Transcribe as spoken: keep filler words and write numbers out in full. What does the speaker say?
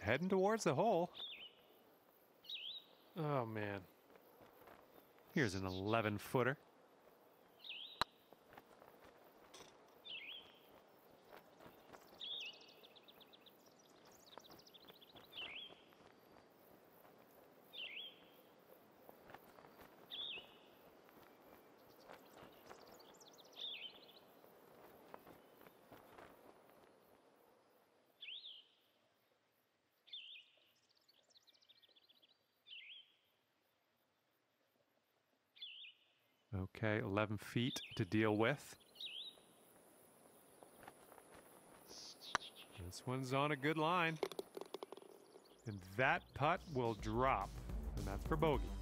heading towards the hole. Oh, man. Here's an eleven footer. Okay, eleven feet to deal with. This one's on a good line. And that putt will drop. And that's for bogey.